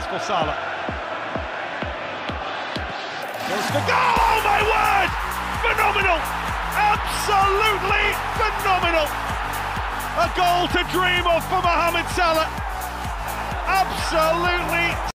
for Salah. Goes for goal! Oh my word! Phenomenal! Absolutely phenomenal! A goal to dream of for Mohamed Salah. Absolutely